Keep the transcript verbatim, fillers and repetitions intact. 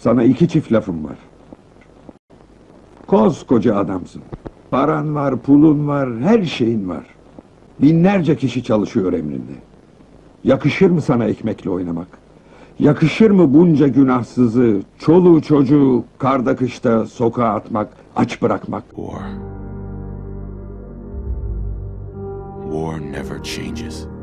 Sana iki çift lafım var. Koskoca adamsın. Paran var, pulun var, her şeyin var. Binlerce kişi çalışıyor emrinde. Yakışır mı sana ekmekle oynamak? Yakışır mı bunca günahsızı, çoluğu çocuğu karda kışta sokağa atmak, aç bırakmak? War. War never changes.